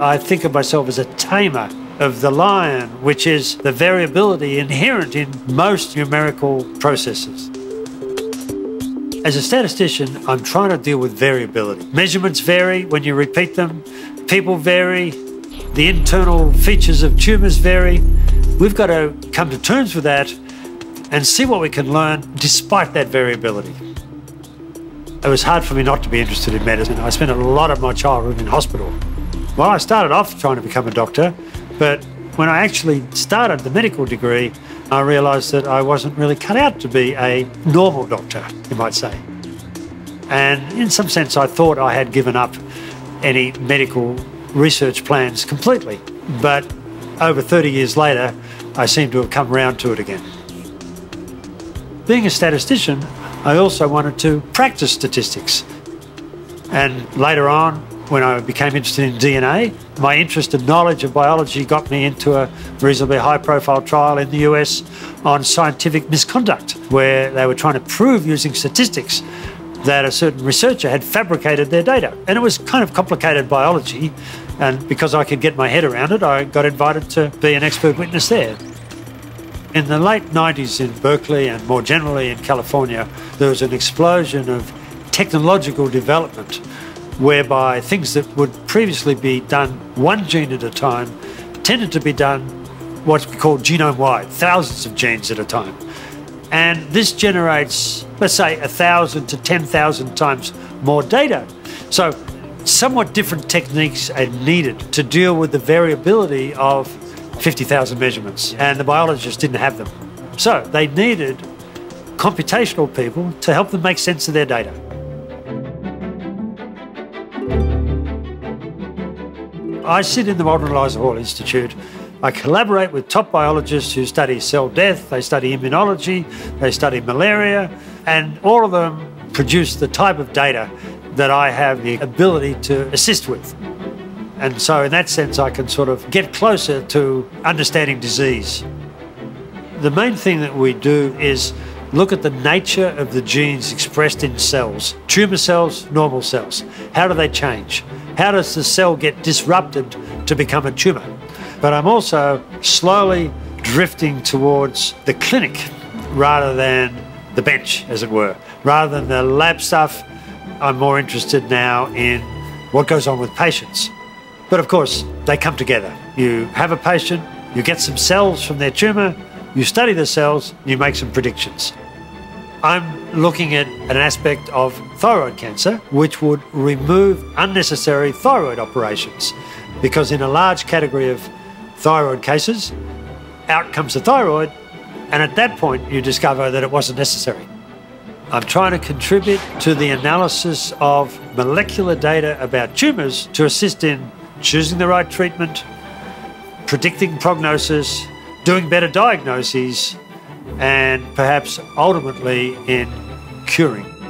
I think of myself as a tamer of the lion, which is the variability inherent in most numerical processes. As a statistician, I'm trying to deal with variability. Measurements vary when you repeat them, people vary, the internal features of tumours vary. We've got to come to terms with that and see what we can learn despite that variability. It was hard for me not to be interested in medicine. I spent a lot of my childhood in hospital. Well, I started off trying to become a doctor, but when I actually started the medical degree, I realised that I wasn't really cut out to be a normal doctor, you might say. And in some sense, I thought I had given up any medical research plans completely. But over 30 years later, I seem to have come round to it again. Being a statistician, I also wanted to practice statistics. And later on, when I became interested in DNA, my interest and knowledge of biology got me into a reasonably high-profile trial in the US on scientific misconduct, where they were trying to prove using statistics that a certain researcher had fabricated their data. And it was kind of complicated biology, and because I could get my head around it, I got invited to be an expert witness there. In the late 90s in Berkeley and more generally in California, there was an explosion of technological development whereby things that would previously be done one gene at a time tended to be done what's called genome-wide, thousands of genes at a time. And this generates, let's say, 1,000 to 10,000 times more data. So somewhat different techniques are needed to deal with the variability of 50,000 measurements, and the biologists didn't have them. So they needed computational people to help them make sense of their data. I sit in the Walter and Eliza Hall Institute. I collaborate with top biologists who study cell death, they study immunology, they study malaria, and all of them produce the type of data that I have the ability to assist with. And so in that sense, I can sort of get closer to understanding disease. The main thing that we do is look at the nature of the genes expressed in cells, tumour cells, normal cells. How do they change? How does the cell get disrupted to become a tumour? But I'm also slowly drifting towards the clinic rather than the bench, as it were. Rather than the lab stuff, I'm more interested now in what goes on with patients. But of course, they come together. You have a patient, you get some cells from their tumour, you study the cells, you make some predictions. I'm looking at an aspect of thyroid cancer, which would remove unnecessary thyroid operations, because in a large category of thyroid cases, out comes the thyroid, and at that point you discover that it wasn't necessary. I'm trying to contribute to the analysis of molecular data about tumours to assist in choosing the right treatment, predicting prognosis, doing better diagnoses, and perhaps ultimately in curing.